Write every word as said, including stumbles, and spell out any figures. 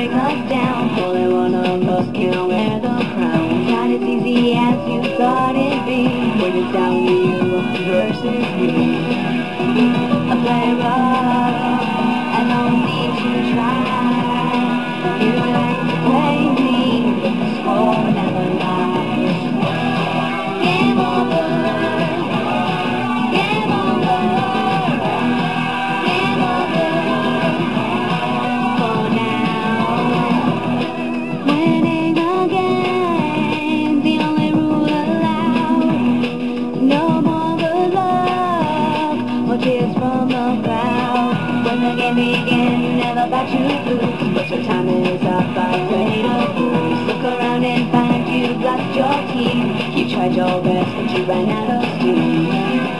break us down. Only one of us can wear the crown. Not as easy as you thought it'd be. When it's down to you versus me. I play rough, I don't need to try. You like to play me, but the score never lies. Game over, game over, game over for now. Winning a game, the only rule allowed. No more good luck or tears from the crowd. When the game begins, you never got you lose. But your time is up, I play to lose. Look around and find you've lost your team. You tried your best, but you ran out of steam.